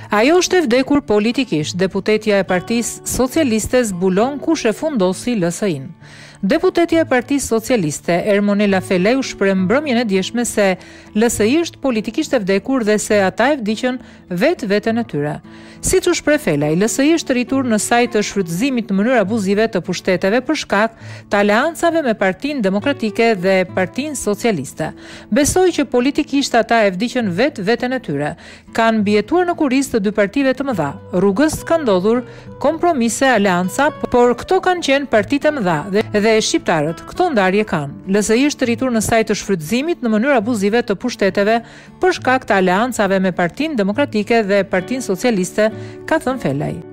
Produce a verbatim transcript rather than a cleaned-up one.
Ajo është e vdekur politikisht, deputetja e Partisë Socialiste zbulon kush e fundosi L S I-në. Deputetja e Partisë Socialiste, Ermonela Feleu, shpreh mbrëmjen e djeshme se L S I është politikisht e vdekur dhe se ata e vdiqën vetë veten e tyre. Siç u shpreh Felaj, L S I është rritur në saj të shfrytëzimit në mënyrë abuzive të pushteteve për shkak të aleancave me Partinë Demokratike dhe Partinë Socialiste. Besoi që politikisht ata e vdiqën vetë veten e tyre. Kanë mbijetuar në kurriz të dy partive të mëdha. Rrugës ka ndodhur kompromise, aleanca, por këto kanë qenë partitë e mëdha dhe dhe shqiptarët këto ndarje kanë. L S I është rritur në saj të shfrytëzimit në mënyrë abuzive të pushteteve për shkak të aleancave me Partinë Demokratike dhe Partinë Socialiste, ka thënë Felaj.